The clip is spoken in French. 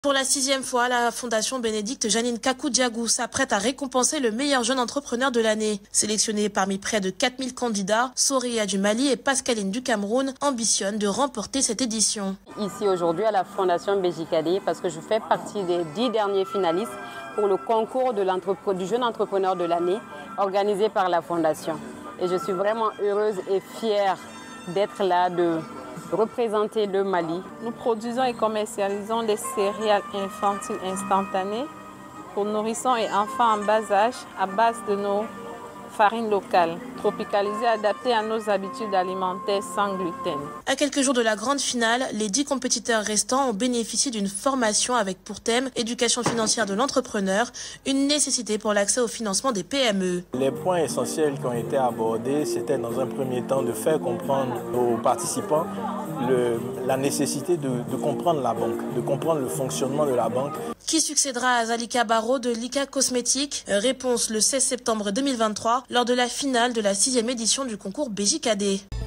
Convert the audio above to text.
Pour la 6e fois, la Fondation Bénédicte Janine Kakou-Diagou s'apprête à récompenser le meilleur jeune entrepreneur de l'année. Sélectionné parmi près de 4000 candidats, Soria du Mali et Pascaline du Cameroun ambitionnent de remporter cette édition. Ici aujourd'hui à la Fondation BJKD parce que je fais partie des 10 derniers finalistes pour le concours du jeune entrepreneur de l'année organisé par la Fondation. Et je suis vraiment heureuse et fière d'être là, de représenter le Mali. Nous produisons et commercialisons des céréales infantiles instantanées pour nourrissons et enfants en bas âge à base de nos farines locales, tropicalisées, adaptées à nos habitudes alimentaires sans gluten. À quelques jours de la grande finale, les 10 compétiteurs restants ont bénéficié d'une formation avec pour thème éducation financière de l'entrepreneur, une nécessité pour l'accès au financement des PME. Les points essentiels qui ont été abordés, c'était dans un premier temps de faire comprendre aux participants la nécessité de comprendre la banque, de comprendre le fonctionnement de la banque. Qui succédera à Zalika Barro de Lika Cosmétique? Réponse le 16 septembre 2023 lors de la finale de la 6e édition du concours BJKD.